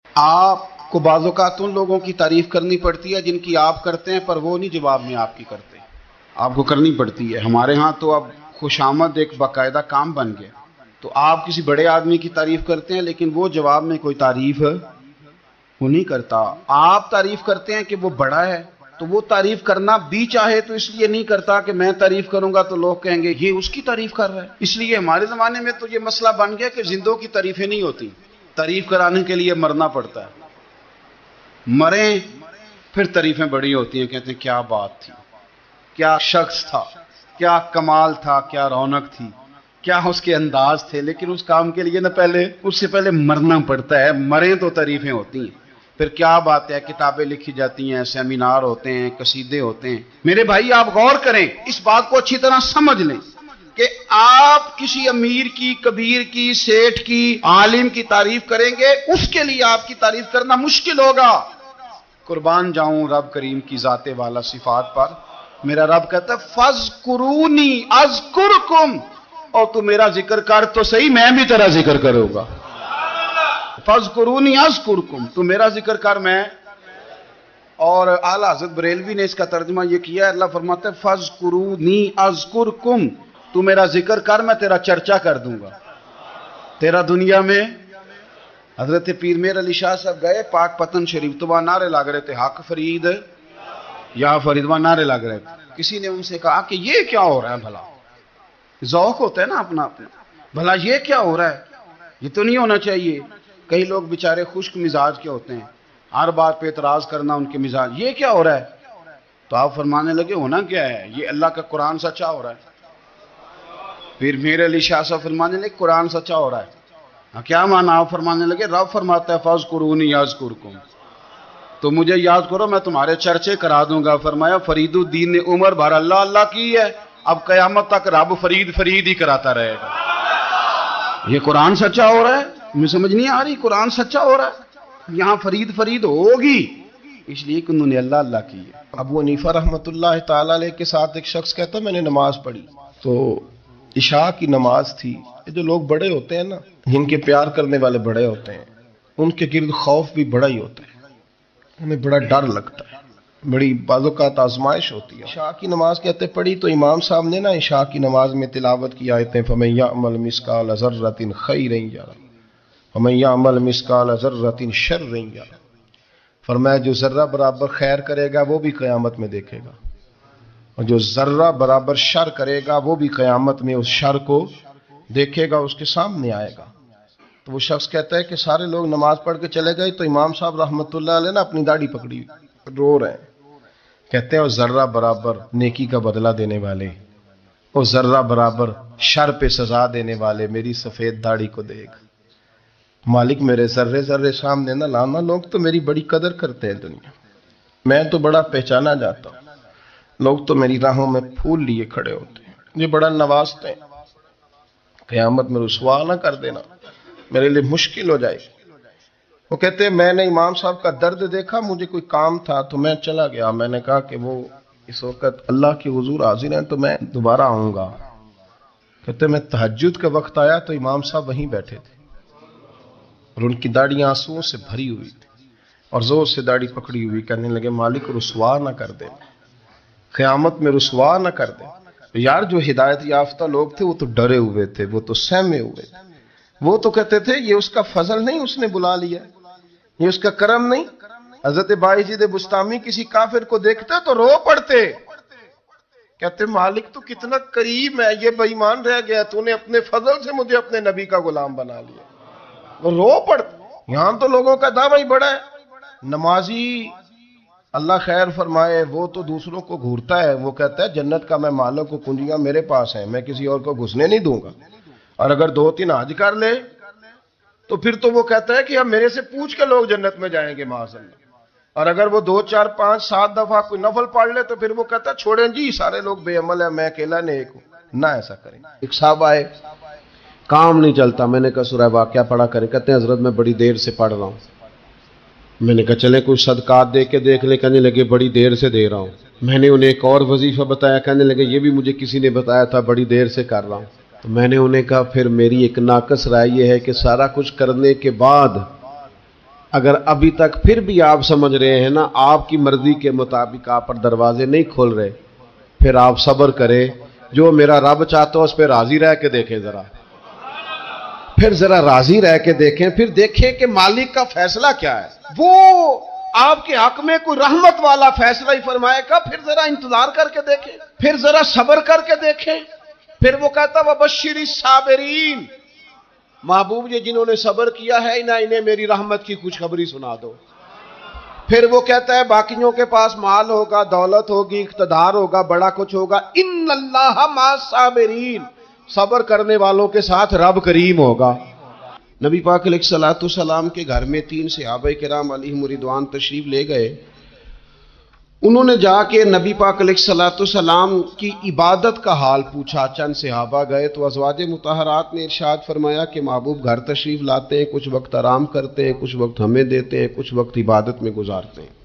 آپ کو بعض اوقات ان لوگوں کی تعریف کرنی پڑتی ہے جن کی آپ کرتے ہیں، پر وہ نہیں جواب میں آپ کی کرتے، آپ کو کرنی پڑتی ہے۔ ہمارے ہاں تو اب خوش آمد ایک باقاعدہ کام بن گیا، تو آپ کسی بڑے آدمی کی تعریف کرتے ہیں لیکن وہ جواب میں کوئی تعریف وہ نہیں کرتا۔ آپ تعریف کرتے ہیں کہ وہ بڑا ہے، تو وہ تعریف کرنا بھی چاہے تو اس لیے نہیں کرتا کہ میں تعریف کروں گا تو لوگ کہیں گے یہ اس کی تعریف کر رہا ہے۔ اس لیے ہمارے زمانے میں تو یہ مسئلہ بن گیا کہ زندوں کی تعریفیں نہیں ہوتی، تعریف کرانے کے لیے مرنا پڑتا ہے۔ مریں پھر تعریفیں بڑی ہوتی ہیں، کہتے ہیں کیا بات تھی، کیا شخص تھا، کیا کمال تھا، کیا رونق تھی، کیا اس کے انداز تھے، لیکن اس کام کے لیے اس سے پہلے مرنا پڑتا ہے۔ مریں تو تعریفیں ہوتی ہیں، پھر کیا بات ہے، کتابیں لکھی جاتی ہیں، سیمینار ہوتے ہیں، قصیدے ہوتے ہیں۔ میرے بھائی آپ غور کریں، اس بات کو اچھی طرح سمجھ لیں کہ آپ کسی امیر کی، کبیر کی، سیٹھ کی، عالم کی تعریف کریں گے، اس کے لیے آپ کی تعریف کرنا مشکل ہوگا۔ قربان جاؤں رب کریم کی ذات والا صفات پر، میرا رب کہتا ہے فَاذْكُرُونِي أَذْكُرْكُمْ، اور تو میرا ذکر کر تو صحیح، میں بھی تیرا ذکر کروں گا۔ فَاذْكُرُونِي أَذْكُرْكُمْ، تو میرا ذکر کر میں۔ اور اعلیٰ حضرت بریلوی نے اس کا ترجمہ یہ کیا ہے، اللہ فرماتا ہے فَاذْكُرُونِي أَذْكُرْكُمْ، تو میرا ذکر کر میں تیرا چرچا کر دوں گا، تیرا دنیا میں۔ حضرت پیر میر علی شاہ صاحب گئے پاک پتن شریف، تو وہاں نعرے لگ رہے تھے حق فرید یا فرید، وہاں نعرے لگ رہے تھے۔ کسی نے ان سے کہا کہ یہ کیا ہو رہا ہے، بھلا ذوق ہوتا ہے نا اپنا اپنا، بھلا یہ کیا ہو رہا ہے، یہ تو نہیں ہونا چاہیے۔ کئی لوگ بیچارے خشک مزاج کے ہوتے ہیں، ہر بات پہ اعتراض کرنا ان کے مزاج، یہ کیا ہو رہا ہے؟ تو آپ فرمانے لگے ہونا کیا ہے، یہ اللہ کا قرآن سچا ہو رہا ہے۔ پھر میر علی شاہ صاحب فرمانے لگے قرآن سچا ہو رہا ہے، کیا معنی؟ آپ فرمانے لگے رب فرماتا ہے فَاذْكُرُونِي أَذْكُرْكُمْ، تو مجھے یاد کرو میں تمہارے چرچے کرا دوں گا۔ فرمایا فرید الدین نے عمر بھر اللہ اللہ کی ہے، اب قیامت تک رب فرید فرید ہی کراتا رہے گا۔ یہ قرآن سچا ہو رہا ہے، مجھے سمجھ نہیں آ رہی، قرآن سچا ہو رہا ہے، یہاں فرید فرید ہوگی اس لیے کہ انہوں نے اللہ اللہ کی ہے۔ ابو حنیفہ رحمۃ اللہ تعالی علیہ کے ساتھ ایک شخص کہتا میں نے نماز پڑھی، تو عشاء کی نماز تھی۔ یہ جو لوگ بڑے ہوتے ہیں نا، جن کے پیار کرنے والے بڑے ہوتے ہیں، ان کے گرد خوف بھی بڑا ہی ہوتا ہے، انہیں بڑا ڈر لگتا ہے، بڑی بعض اوقات آزمائش ہوتی ہے۔ عشاء کی نماز کہتے پڑھی تو امام صاحب نے نا عشاء کی نماز میں تلاوت کی آیتیں فَمَن يَعْمَلْ مِثْقَالَ ذَرَّةٍ خَيْرًا يَرَهُ وَمَن يَعْمَلْ مِثْقَالَ ذَرَّةٍ شَرًّا يَرَهُ، فرمایا جو ذرہ برابر خیر کرے گا وہ بھی قیامت میں دیکھے گا، اور جو ذرہ برابر شر کرے گا وہ بھی قیامت میں اس شر کو دیکھے گا، اس کے سامنے آئے گا۔ تو وہ شخص کہتا ہے کہ سارے لوگ نماز پڑھ کے چلے گئے تو امام صاحب رحمۃ اللہ علیہ نے اپنی داڑھی پکڑی، رو رہے ہیں، کہتے ہیں اور ذرہ برابر نیکی کا بدلہ دینے والے، اور ذرہ برابر شر پہ سزا دینے والے میری سفید داڑھی کو دیکھ، مالک میرے ذرے ذرے سامنے نہ لانا، لوگ تو میری بڑی قدر کرتے ہیں دنیا، میں تو بڑا پہچانا جاتا ہوں، لوگ تو میری راہوں میں پھول لیے کھڑے ہوتے ہیں، یہ بڑا نوازتے ہیں، قیامت میں رسوا نہ کر دینا، میرے لیے مشکل ہو جائے۔ وہ کہتے ہیں میں نے امام صاحب کا درد دیکھا، مجھے کوئی کام تھا تو میں چلا گیا، میں نے کہا کہ وہ اس وقت اللہ کے حضور حاضر ہیں تو میں دوبارہ آؤں گا۔ کہتے ہیں میں تہجد کا وقت آیا تو امام صاحب وہیں بیٹھے تھے، اور ان کی داڑھی آنسوؤں سے بھری ہوئی تھی، اور زور سے داڑھی پکڑی ہوئی، کہنے لگے مالک رسوا نہ کر دے، قیامت میں رسوا نہ کر دے۔ یار جو ہدایت یافتہ لوگ تھے وہ تو ڈرے ہوئے تھے، وہ تو سہمے ہوئے تھے، وہ تو کہتے تھے یہ اس کا فضل نہیں، اس نے بلا لیا، یہ اس کا کرم نہیں۔ حضرت باعزید بستامی کسی کافر کو دیکھتے تو رو پڑتے، کہتے مالک تو کتنا کریم ہے، یہ بے ایمان رہ گیا، تو نے اپنے فضل سے مجھے اپنے نبی کا غلام بنا لیا، وہ رو پڑتے۔ یہاں تو لوگوں کا دعویٰ ہی بڑا ہے۔ نمازی اللہ خیر فرمائے وہ تو دوسروں کو گھورتا ہے، وہ کہتا ہے جنت کا میں مالک کو کنجیاں میرے پاس ہیں، میں کسی اور کو گھسنے نہیں دوں گا، اور اگر 2-3 حج کر لے تو پھر تو وہ کہتا ہے کہ اب میرے سے پوچھ کے لوگ جنت میں جائیں گے معاذ اللہ، اور اگر وہ 2 4 5 7 دفعہ کوئی نفل پڑھ لے تو پھر وہ کہتا ہے چھوڑیں جی سارے لوگ بے عمل ہیں، میں اکیلا نیک ہوں۔ نہ ایسا کریں۔ ایک صاحب آئے، کام نہیں چلتا، میں نے کہا سورہ واقعہ پڑھا کریں، کہتے ہیں حضرت میں بڑی دیر سے پڑھ رہا ہوں۔ میں نے کہا چلیں کچھ صدقات دے کے دیکھ لے، کہنے لگے بڑی دیر سے دے رہا ہوں۔ میں نے انہیں ایک اور وظیفہ بتایا، کہنے لگے یہ بھی مجھے کسی نے بتایا تھا، بڑی دیر سے کر رہا ہوں۔ تو میں نے انہیں کہا پھر میری ایک ناقص رائے یہ ہے کہ سارا کچھ کرنے کے بعد اگر ابھی تک پھر بھی آپ سمجھ رہے ہیں نا آپ کی مرضی کے مطابق آپ پر دروازے نہیں کھول رہے، پھر آپ صبر کریں، جو میرا رب چاہتا ہو اس پہ راضی رہ کے دیکھیں، پھر ذرا راضی رہ کے دیکھیں، پھر دیکھیں کہ مالک کا فیصلہ کیا ہے۔ وہ آپ کے حق میں کوئی رحمت والا فیصلہ ہی فرمائے گا، پھر ذرا انتظار کر کے دیکھیں، پھر ذرا صبر کر کے دیکھیں۔ پھر وہ کہتا وَبَشِّرِ الصَّابِرِينَ، محبوب یہ جنہوں نے صبر کیا ہے انہیں میری رحمت کی خوشخبری سنا دو۔ پھر وہ کہتا ہے باقیوں کے پاس مال ہوگا، دولت ہوگی، اقتدار ہوگا، بڑا کچھ ہوگا، ان اللہ مع الصابرین، صبر کرنے والوں کے ساتھ رب کریم ہوگا۔ نبی پاک علیہ الصلوۃ والسلام کے گھر میں 3 صحابہ کرام علیہم رضوان تشریف لے گئے۔ انہوں نے جا کے نبی پاک علیہ الصلوۃ والسلام کی عبادت کا حال پوچھا۔ چند صحابہ گئے تو ازواج مطہرات نے ارشاد فرمایا کہ محبوب گھر تشریف لاتے ہیں، کچھ وقت آرام کرتے ہیں، کچھ وقت ہمیں دیتے ہیں، کچھ وقت عبادت میں گزارتے ہیں۔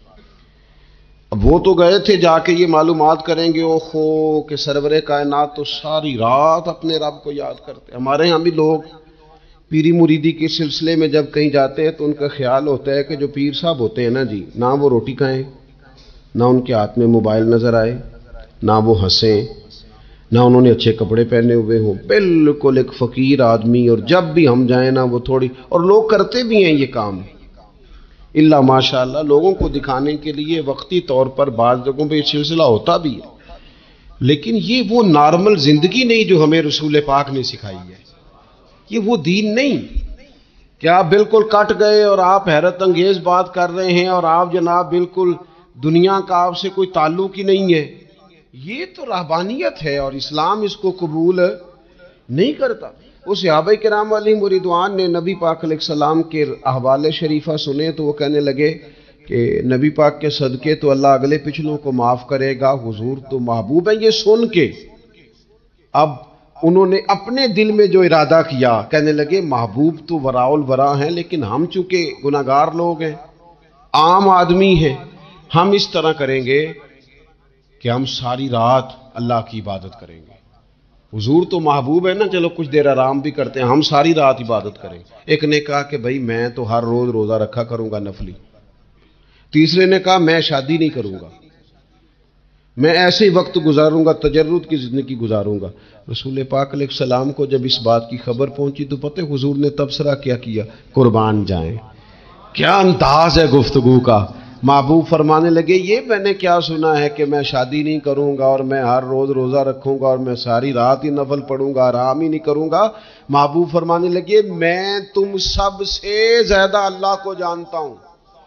اب وہ تو گئے تھے جا کے یہ معلومات کریں گے اوہو کہ سرور کائنات تو ساری رات اپنے رب کو یاد کرتے ہیں۔ ہمارے ہاں بھی لوگ پیری مریدی کے سلسلے میں جب کہیں جاتے ہیں تو ان کا خیال ہوتا ہے کہ جو پیر صاحب ہوتے ہیں نا جی، نہ وہ روٹی کھائیں، نہ ان کے ہاتھ میں موبائل نظر آئے، نہ وہ ہنسیں، نہ انہوں نے اچھے کپڑے پہنے ہوئے ہوں، بالکل ایک فقیر آدمی، اور جب بھی ہم جائیں نا وہ تھوڑی، اور لوگ کرتے بھی ہیں یہ کام اللہ ماشاءاللہ، لوگوں کو دکھانے کے لیے وقتی طور پر بعض جگہوں پہ یہ سلسلہ ہوتا بھی ہے، لیکن یہ وہ نارمل زندگی نہیں جو ہمیں رسول پاک نے سکھائی ہے، یہ وہ دین نہیں کہ آپ بالکل کٹ گئے اور آپ حیرت انگیز بات کر رہے ہیں اور آپ جناب بالکل دنیا کا آپ سے کوئی تعلق ہی نہیں ہے۔ یہ تو رہبانیت ہے اور اسلام اس کو قبول نہیں کرتا۔ وہ صحابہ کرام علیہم رضوان نے نبی پاک علیہ السلام کے احوال شریفہ سنے تو وہ کہنے لگے کہ نبی پاک کے صدقے تو اللہ اگلے پچھلوں کو معاف کرے گا، حضور تو محبوب ہیں۔ یہ سن کے اب انہوں نے اپنے دل میں جو ارادہ کیا، کہنے لگے محبوب تو وراء الورا ہیں، لیکن ہم چونکہ گناہگار لوگ ہیں، عام آدمی ہیں، ہم اس طرح کریں گے کہ ہم ساری رات اللہ کی عبادت کریں گے۔ حضور تو محبوب ہے نا، چلو کچھ دیر آرام بھی کرتے ہیں، ہم ساری رات عبادت کریں گے۔ ایک نے کہا کہ بھائی میں تو ہر روز روزہ رکھا کروں گا نفلی۔ تیسرے نے کہا میں شادی نہیں کروں گا، میں ایسے ہی وقت گزاروں گا، تجرد کی زندگی گزاروں گا۔ رسول پاک علیہ السلام کو جب اس بات کی خبر پہنچی تو پتہ حضور نے تبصرہ کیا قربان جائیں، کیا انداز ہے گفتگو کا۔ محبوب فرمانے لگے یہ میں نے کیا سنا ہے کہ میں شادی نہیں کروں گا اور میں ہر روز روزہ رکھوں گا اور میں ساری رات ہی نفل پڑھوں گا، آرام ہی نہیں کروں گا۔ محبوب فرمانے لگے میں تم سب سے زیادہ اللہ کو جانتا ہوں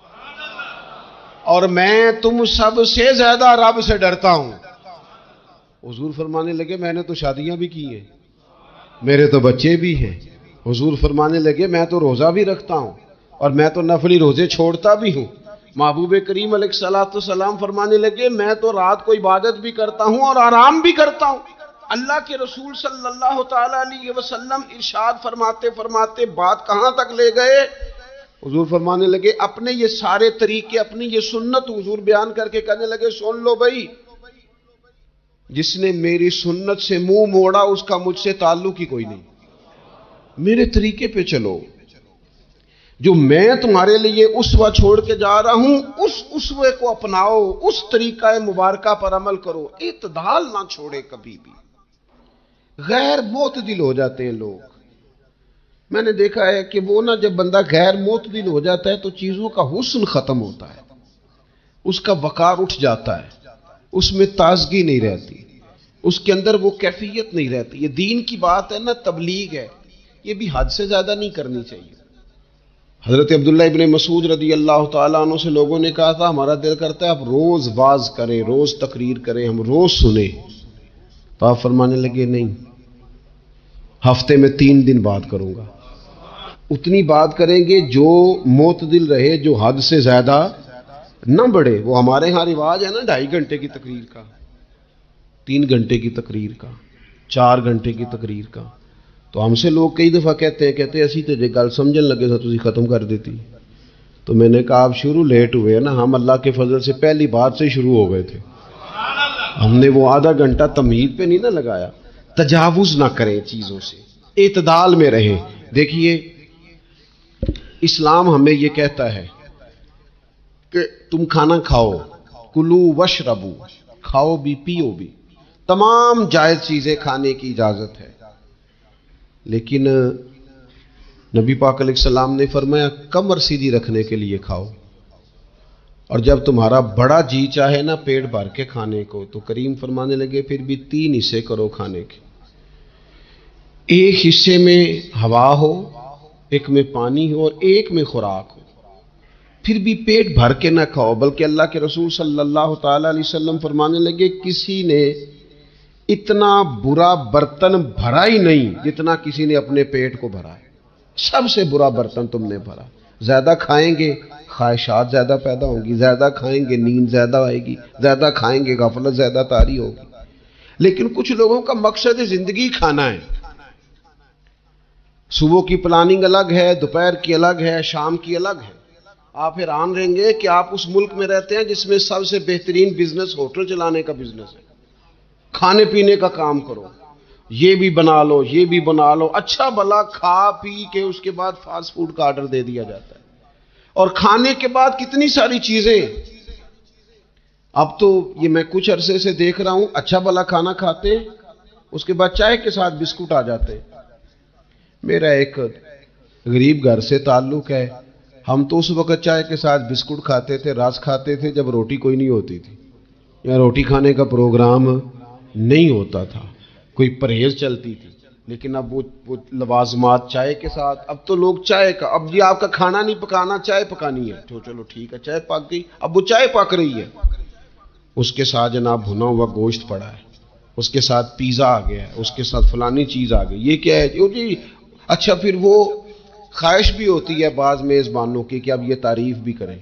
اور میں تم سب سے زیادہ رب سے ڈرتا ہوں۔ حضور فرمانے لگے میں نے تو شادیاں بھی کی ہیں، میرے تو بچے بھی ہیں۔ حضور فرمانے لگے میں تو روزہ بھی رکھتا ہوں اور میں تو نفلی روزے چھوڑتا بھی ہوں۔ محبوب کریم علیہ الصلوۃ والسلام فرمانے لگے میں تو رات کو عبادت بھی کرتا ہوں اور آرام بھی کرتا ہوں۔ اللہ کے رسول صلی اللہ تعالی علیہ وسلم ارشاد فرماتے فرماتے بات کہاں تک لے گئے؟ حضور فرمانے لگے اپنے یہ سارے طریقے، اپنی یہ سنت حضور بیان کر کے کہنے لگے سن لو بھائی، جس نے میری سنت سے منہ موڑا اس کا مجھ سے تعلق ہی کوئی نہیں، میرے طریقے پہ چلو، جو میں تمہارے لیے اسوہ چھوڑ کے جا رہا ہوں اس اسوے کو اپناؤ، اس طریقہ مبارکہ پر عمل کرو، اعتدال نہ چھوڑے کبھی بھی۔ غیر معتدل ہو جاتے ہیں لوگ، میں نے دیکھا ہے کہ وہ نا جب بندہ غیر معتدل ہو جاتا ہے تو چیزوں کا حسن ختم ہوتا ہے، اس کا وقار اٹھ جاتا ہے، اس میں تازگی نہیں رہتی، اس کے اندر وہ کیفیت نہیں رہتی۔ یہ دین کی بات ہے نا، تبلیغ ہے، یہ بھی حد سے زیادہ نہیں کرنی چاہیے۔ حضرت عبداللہ ابن مسعود رضی اللہ تعالیٰ عنہ سے لوگوں نے کہا تھا ہمارا دل کرتا ہے آپ روز واز کریں، روز تقریر کریں، ہم روز سنیں، تو آپ فرمانے لگے نہیں، ہفتے میں 3 دن بات کروں گا، اتنی بات کریں گے جو معتدل رہے، جو حد سے زیادہ نہ بڑھے۔ وہ ہمارے ہاں رواج ہے نا 2.5 گھنٹے کی تقریر کا، 3 گھنٹے کی تقریر کا، 4 گھنٹے کی تقریر کا، تو ہم سے لوگ کئی دفعہ کہتے ہیں اسی تے جے گل سمجھن لگے تو تسی ختم کر دیتی۔ تو میں نے کہا آپ شروع لیٹ ہوئے نا، ہم اللہ کے فضل سے پہلی بات سے شروع ہو گئے تھے، ہم نے وہ آدھا گھنٹہ تمہید پہ نہیں نہ لگایا۔ تجاوز نہ کریں چیزوں سے، اعتدال میں رہیں۔ دیکھیے اسلام ہمیں یہ کہتا ہے کہ تم کھانا کھاؤ، کلو وشربو، کھاؤ بھی پیو بھی، تمام جائز چیزیں کھانے کی اجازت ہے، لیکن نبی پاک علیہ السلام نے فرمایا کمر سیدھی رکھنے کے لیے کھاؤ، اور جب تمہارا بڑا جی چاہے نا پیٹ بھر کے کھانے کو، تو کریم فرمانے لگے پھر بھی 3 حصے کرو کھانے کے، ایک حصے میں ہوا ہو، ایک میں پانی ہو، اور ایک میں خوراک ہو، پھر بھی پیٹ بھر کے نہ کھاؤ۔ بلکہ اللہ کے رسول صلی اللہ تعالی علیہ وسلم فرمانے لگے کسی نے اتنا برا برتن بھرا ہی نہیں جتنا کسی نے اپنے پیٹ کو بھرا ہے، سب سے برا برتن تم نے بھرا۔ زیادہ کھائیں گے خواہشات زیادہ پیدا ہوں گی، زیادہ کھائیں گے نیند زیادہ آئے گی، زیادہ کھائیں گے غفلت زیادہ طاری ہوگی۔ لیکن کچھ لوگوں کا مقصد زندگی کھانا ہے، صبح کی پلاننگ الگ ہے، دوپہر کی الگ ہے، شام کی الگ ہے۔ آپ حیران رہیں گے کہ آپ اس ملک میں رہتے ہیں جس میں سب سے بہترین بزنس ہوٹل چلانے کا بزنس ہے، کھانے پینے کا کام کرو، یہ بھی بنا لو یہ بھی بنا لو، اچھا بھلا کھا پی کے اس کے بعد فاسٹ فوڈ کا آرڈر دے دیا جاتا ہے، اور کھانے کے بعد کتنی ساری چیزیں۔ اب تو یہ میں کچھ عرصے سے دیکھ رہا ہوں، اچھا بھلا کھانا کھاتے ہیں، اس کے بعد چائے کے ساتھ بسکٹ آ جاتے ہیں۔ میرا ایک غریب گھر سے تعلق ہے، ہم تو اس وقت چائے کے ساتھ بسکٹ کھاتے تھے، رس کھاتے تھے جب روٹی کوئی نہیں ہوتی تھی، یا روٹی کھانے کا پروگرام نہیں ہوتا تھا، کوئی پرہیز چلتی تھی۔ لیکن اب وہ لوازمات چائے کے ساتھ، اب تو لوگ چائے کا، اب جی آپ کا کھانا نہیں پکانا چائے پکانی ہے، تو چلو ٹھیک ہے چائے پک گئی، اب وہ چائے پک رہی ہے، اس کے ساتھ جناب بھنا ہوا گوشت پڑا ہے، اس کے ساتھ پیزا آ گیا ہے، اس کے ساتھ فلانی چیز آ گئی، یہ کیا ہے جی؟ اچھا پھر وہ خواہش بھی ہوتی ہے بعض میزبانوں کی کہ اب یہ تعریف بھی کریں،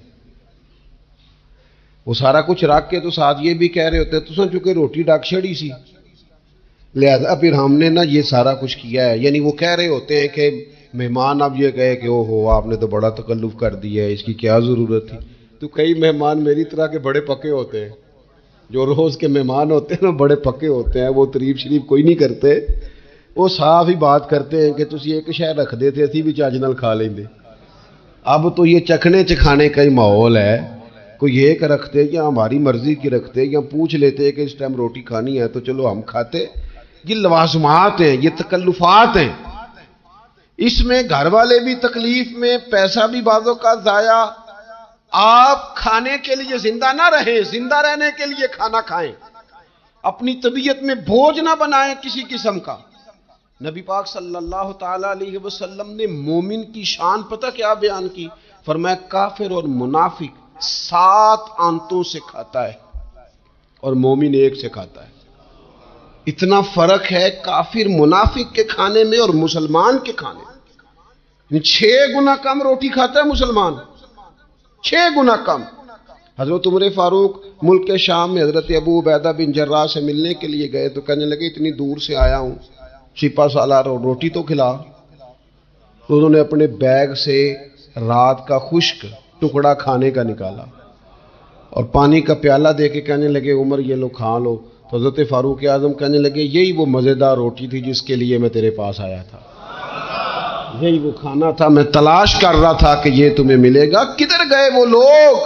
وہ سارا کچھ رکھ کے تو ساتھ یہ بھی کہہ رہے ہوتے ہیں تو چونکہ روٹی ڈاک چھڑی سی، لہذا پھر ہم نے نا یہ سارا کچھ کیا ہے۔ یعنی وہ کہہ رہے ہوتے ہیں کہ مہمان اب یہ کہے کہ او ہو آپ نے تو بڑا تکلف کر دیا ہے، اس کی کیا ضرورت تھی۔ تو کئی مہمان میری طرح کے بڑے پکے ہوتے ہیں، جو روز کے مہمان ہوتے ہیں نا بڑے پکے ہوتے ہیں، وہ تعریف شریف کوئی نہیں کرتے، وہ صاف ہی بات کرتے ہیں کہ تسی ایک شے رکھ دے تے اسی بھی چاج نال کھا لیں دے۔ اب تو یہ چکھنے چکھانے کا ہی ماحول ہے، کوئی ایک رکھتے یا ہماری مرضی کی رکھتے یا پوچھ لیتے کہ اس ٹائم روٹی کھانی ہے تو چلو ہم کھاتے۔ یہ لوازمات ہیں، یہ تکلفات ہیں، اس میں گھر والے بھی تکلیف میں، پیسہ بھی بعضوں کا ضائع۔ آپ کھانے کے لیے زندہ نہ رہیں، زندہ رہنے کے لیے کھانا کھائیں، اپنی طبیعت میں بوجھ نہ بنائیں کسی قسم کا۔ نبی پاک صلی اللہ تعالی علیہ وسلم نے مومن کی شان پتہ کیا بیان کی؟ فرمایا کافر اور منافق 7 آنتوں سے کھاتا ہے اور مومن 1 سے کھاتا ہے۔ اتنا فرق ہے کافر منافق کے کھانے میں اور مسلمان کے کھانے میں۔ 6 گنا کم روٹی کھاتا ہے مسلمان، 6 گنا کم۔ حضرت عمر فاروق ملک کے شام میں حضرت ابو عبیدہ بن جراح سے ملنے کے لیے گئے تو کہنے لگے اتنی دور سے آیا ہوں، چھپا سالار روٹی تو کھلا۔ تو انہوں نے اپنے بیگ سے رات کا خشک ٹکڑا کھانے کا نکالا اور پانی کا پیالہ دے کے کہنے لگے عمر یہ لو کھا لو۔ تو حضرت فاروق اعظم کہنے لگے یہی وہ مزیدار روٹی تھی جس کے لیے میں تیرے پاس آیا تھا، یہی وہ کھانا تھا، میں تلاش کر رہا تھا کہ یہ تمہیں ملے گا۔ کدھر گئے وہ لوگ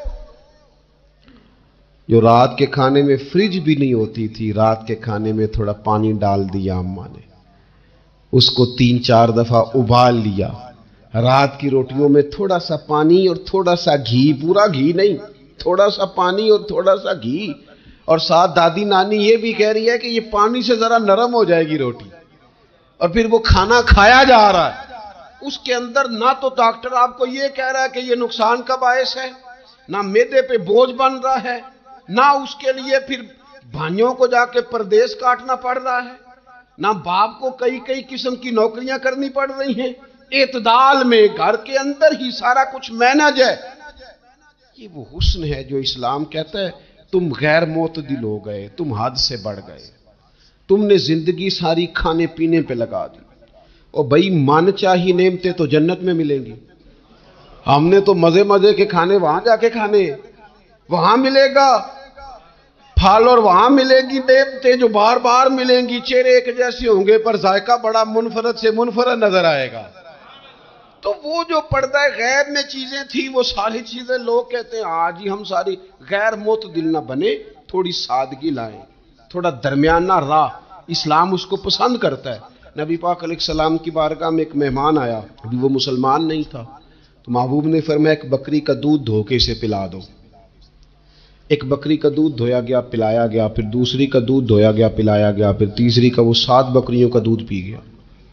جو رات کے کھانے میں فریج بھی نہیں ہوتی تھی، رات کے کھانے میں تھوڑا پانی ڈال دیا اماں نے، اس کو 3-4 دفعہ ابال لیا، رات کی روٹیوں میں تھوڑا سا پانی اور تھوڑا سا گھی، پورا گھی نہیں، تھوڑا سا پانی اور تھوڑا سا گھی، اور ساتھ دادی نانی یہ بھی کہہ رہی ہے کہ یہ پانی سے ذرا نرم ہو جائے گی روٹی، اور پھر وہ کھانا کھایا جا رہا ہے۔ اس کے اندر نہ تو ڈاکٹر آپ کو یہ کہہ رہا ہے کہ یہ نقصان کا باعث ہے، نہ معدے پہ بوجھ بن رہا ہے، نہ اس کے لیے پھر بھائیوں کو جا کے پردیس کاٹنا پڑ رہا ہے، نہ باپ کو کئی قسم کی نوکریاں کرنی پڑ رہی ہیں، اعتدال میں گھر کے اندر ہی سارا کچھ مینج ہے۔ یہ وہ حسن ہے جو اسلام کہتا ہے تم غیر معتدل ہو گئے، تم حد سے بڑھ گئے، تم نے زندگی ساری کھانے پینے پہ لگا دی۔ اور بھائی من چاہی نعمتیں تو جنت میں ملیں گی، ہم نے تو مزے کے کھانے وہاں جا کے کھانے، وہاں ملے گا پھل اور وہاں ملے گی نعمتیں جو بار بار ملیں گی، چہرے ایک جیسے ہوں گے پر ذائقہ بڑا منفرد سے منفرد نظر آئے گا۔ تو وہ جو پردہ غیب میں چیزیں تھی وہ ساری چیزیں لوگ کہتے ہیں آج ہی ہم ساری غیر معتدل نہ بنے، تھوڑی سادگی لائیں، تھوڑا درمیانہ راہ، اسلام اس کو پسند کرتا ہے۔ نبی پاک علیہ السلام کی بارگاہ میں ایک مہمان آیا، ابھی وہ مسلمان نہیں تھا، تو محبوب نے فرمایا ایک بکری کا دودھ دھو کے اسے پلا دو۔ ایک بکری کا دودھ دھویا گیا، پلایا گیا، پھر دوسری کا دودھ دھویا گیا، پلایا گیا، پھر تیسری کا، وہ 7 بکریوں کا دودھ پی گیا۔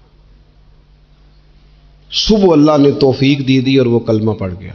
صبح اللہ نے توفیق دی اور وہ کلمہ پڑھ گیا۔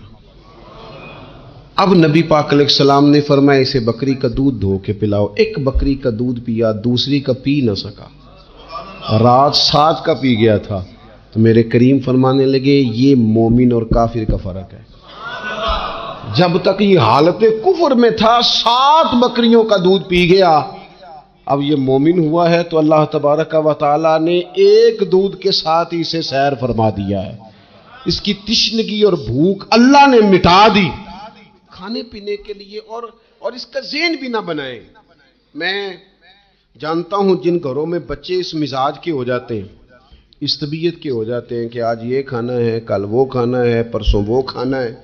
اب نبی پاک علیہ السلام نے فرمایا اسے بکری کا دودھ دھو کے پلاؤ۔ ایک بکری کا دودھ پیا، دوسری کا پی نہ سکا، رات 7 کا پی گیا تھا۔ تو میرے کریم فرمانے لگے یہ مومن اور کافر کا فرق ہے۔ جب تک یہ حالت کفر میں تھا 7 بکریوں کا دودھ پی گیا، اب یہ مومن ہوا ہے تو اللہ تبارک و تعالیٰ نے ایک دودھ کے ساتھ ہی اسے سیر فرما دیا ہے۔ اس کی تشنگی اور بھوک اللہ نے مٹا دی کھانے پینے کے لیے، اور اس کا ذہن بھی نہ بنائیں۔ میں جانتا ہوں جن گھروں میں بچے اس مزاج کے ہو جاتے ہیں، اس طبیعت کے ہو جاتے ہیں کہ آج یہ کھانا ہے، کل وہ کھانا ہے، پرسوں وہ کھانا ہے،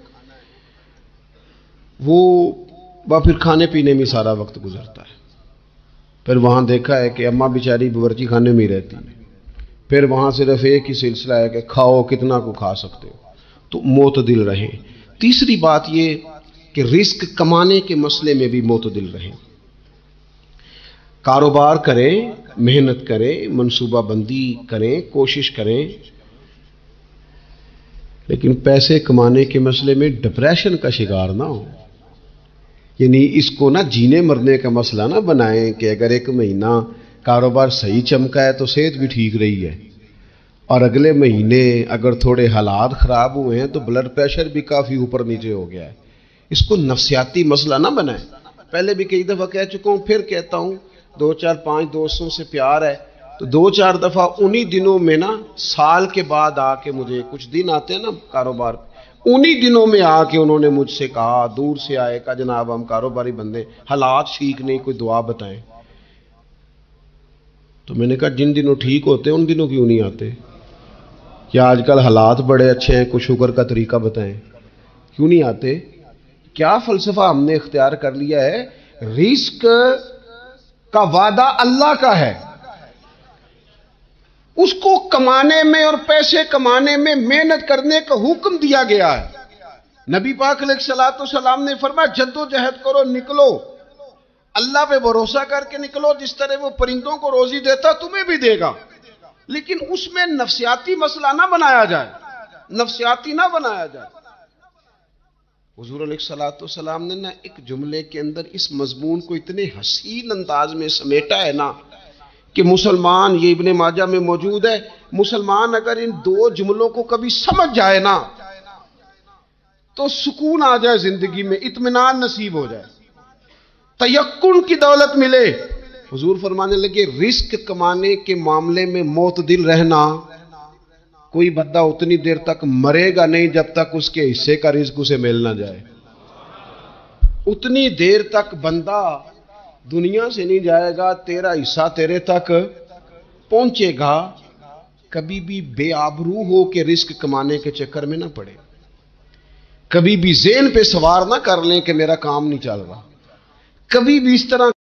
وہ پھر کھانے پینے میں سارا وقت گزرتا ہے۔ پھر وہاں دیکھا ہے کہ اماں بیچاری باورچی خانے میں ہی رہتی ہے، پھر وہاں صرف ایک ہی سلسلہ ہے کہ کھاؤ کتنا کو کھا سکتے ہو۔ تو معتدل رہیں۔ تیسری بات یہ کہ رزق کمانے کے مسئلے میں بھی معتدل رہیں۔ کاروبار کریں، محنت کریں، منصوبہ بندی کریں، کوشش کریں، لیکن پیسے کمانے کے مسئلے میں ڈپریشن کا شکار نہ ہو۔ یعنی اس کو نہ جینے مرنے کا مسئلہ نہ بنائیں کہ اگر 1 مہینہ کاروبار صحیح چمکا ہے تو صحت بھی ٹھیک رہی ہے، اور اگلے مہینے اگر تھوڑے حالات خراب ہوئے ہیں تو بلڈ پریشر بھی کافی اوپر نیچے ہو گیا ہے۔ اس کو نفسیاتی مسئلہ نہ بنائیں۔ پہلے بھی کئی دفعہ کہہ چکا ہوں، پھر کہتا ہوں، 2 4 5 دوستوں سے پیار ہے تو 2 4 دفعہ انہی دنوں میں نا، سال کے بعد آ کے مجھے کچھ دن آتے ہیں نا کاروبار، انہی دنوں میں آ کے انہوں نے مجھ سے کہا، دور سے آئے، کہا جناب ہم کاروباری بندے، حالات ٹھیک نہیں، کوئی دعا بتائیں۔ تو میں نے کہا جن دنوں ٹھیک ہوتے ہیں ان دنوں کیوں نہیں آتے؟ کیا آج کل حالات بڑے اچھے ہیں، کوئی شکر کا طریقہ بتائیں، کیوں نہیں آتے؟ کیا فلسفہ ہم نے اختیار کر لیا ہے؟ رزق کا وعدہ اللہ کا ہے، اس کو کمانے میں اور پیسے کمانے میں محنت کرنے کا حکم دیا گیا ہے۔ نبی پاک علیہ الصلوۃ والسلام نے فرمایا جدوجہد کرو، نکلو، اللہ پہ بھروسہ کر کے نکلو، جس طرح وہ پرندوں کو روزی دیتا تمہیں بھی دے گا، لیکن اس میں نفسیاتی مسئلہ نہ بنایا جائے، نفسیاتی نہ بنایا جائے۔ حضور علیہ الصلوۃ والسلام نے نا ایک جملے کے اندر اس مضمون کو اتنے حسین انداز میں سمیٹا ہے نا کہ مسلمان، یہ ابن ماجہ میں موجود ہے، مسلمان اگر ان 2 جملوں کو کبھی سمجھ جائے نا تو سکون آ جائے زندگی میں، اطمینان نصیب ہو جائے، تیقن کی دولت ملے۔ حضور فرمانے لگے رزق کمانے کے معاملے میں معتدل رہنا، کوئی بندہ اتنی دیر تک مرے گا نہیں جب تک اس کے حصے کا رزق اسے مل نہ جائے۔ اتنی دیر تک بندہ دنیا سے نہیں جائے گا، تیرا حصہ تیرے تک پہنچے گا۔ کبھی بھی بے آبرو ہو کے رزق کمانے کے چکر میں نہ پڑے، کبھی بھی ذہن پہ سوار نہ کر لیں کہ میرا کام نہیں چل رہا، کبھی بھی اس طرح